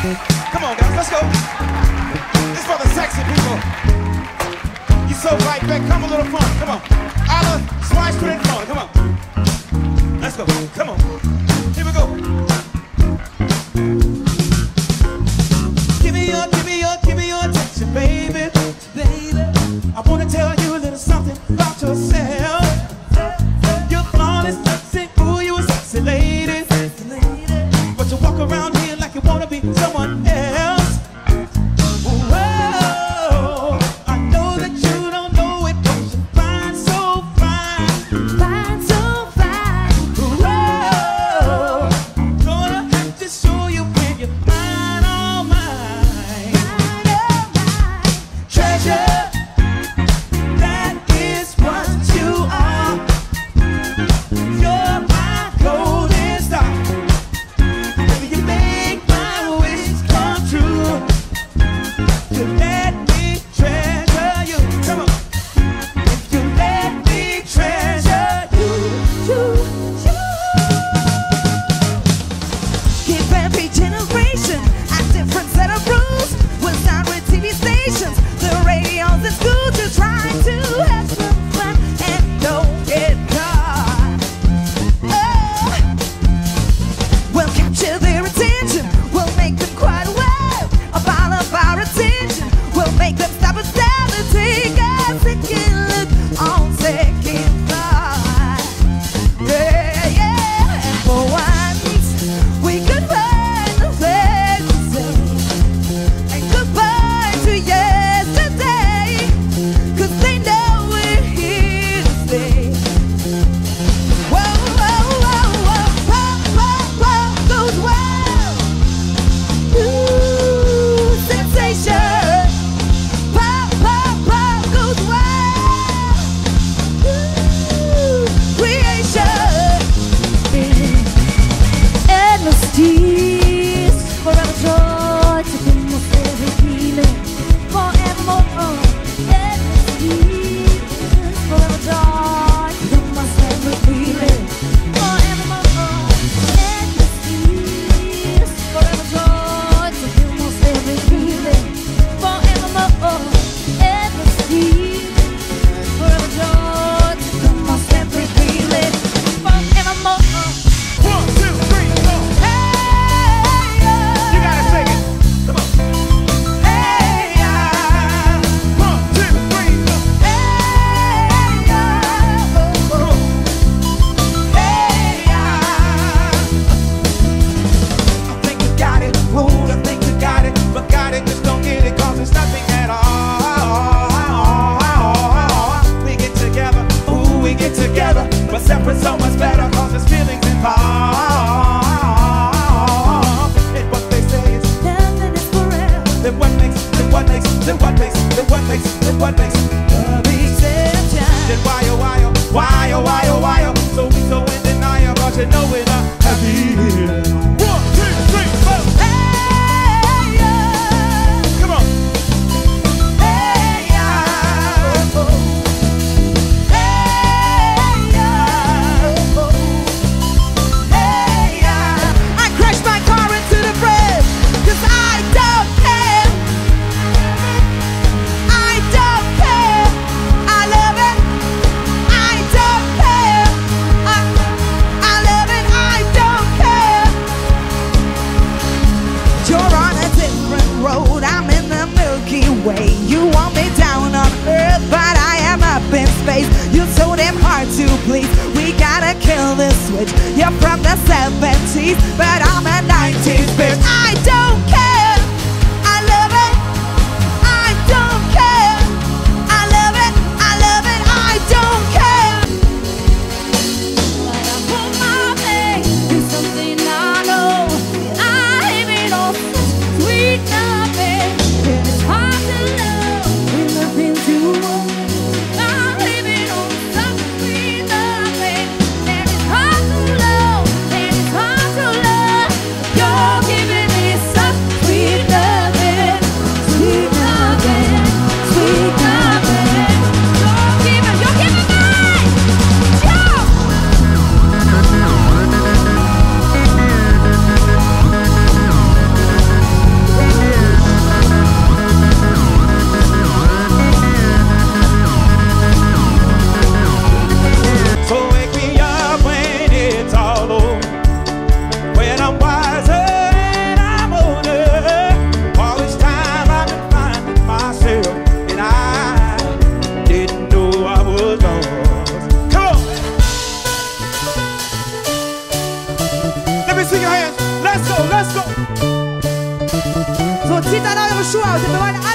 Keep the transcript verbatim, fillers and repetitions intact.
Come on, guys, let's go. This for the sexy people. You so right back, come a little fun. Come on. Alla, slice to it fun. Come on. Let's go. Come on. Here we go. Give me your, give me your, give me your attention, baby. Baby, I wanna tell you a little something about yourself. You're flawless, sexy, ooh, you a sexy lady. But you walk around here like you wanna be someone else. Whoa, I know that you don't know it, but you're fine, so fine. Fine, so fine. Whoa, gonna have to show you when you're mine, all mine. Mine, all mine. Treasure, that is what you are. You're my golden star. Baby, you make my wish come true. You let me treasure you. Come on. If you let me treasure you, you, you. Give every generation a different set of rules. We'll start with T V stations, the radios at school to try to have some fun and don't get caught. Oh, we'll capture their attention. We'll make them quite aware of all of our attention. We'll make them stop and stare and take a second look on second thought. Yeah, yeah. And for once, we could find a place to say and goodbye to yesterday, 'cause they know we're here to stay. Whoa, whoa, whoa, whoa, whoa, whoa, whoa, goes well. Ooh, sensation. Pop, pop, pop, goes well. Ooh, creation. Endless tears, forever joy to give us every feeling. Forevermore, endless tears, forever joy to give us every feeling. Forevermore, endless tears, forever joy to give us every feeling. Forevermore, endless tears, forever joy to give us every feeling. Forevermore. One, two, three, four. You gotta sing it. Come on. One, two, three, four. Come on. I think you got it. Ooh, I think you got it. But got it, just don't get it, 'cause it's nothing at all. We get together. Ooh, we get together. But separate so much better, 'cause there's feelings involved. And what they say is Nothing is forever. then what makes, then what makes, then what makes, then what makes, then what makes Love exception. then why oh why oh why oh why oh why oh so we so in denial, but you know we're not happy. One, two, three, four. Come on. I crashed my car into the bridge, 'cause I don't care. I don't care. I love it. I don't care. I, I love it. I don't care. You're on a different road. I'm in the Milky Way. You want me down on Earth, but I am up in space. You're so damn hard to please. We gotta kill this switch. You're from the seventies, but I'm a nineties bitch. I don't care. I love it. I don't care. I love it. I love it. I don't care. But I put my faith in something I know. I aim it on such sweet nothing. It is hard to love when nothing's you want. I'm living on such sweet nothing. And it's hard to love. And it's hard to love. house. Everybody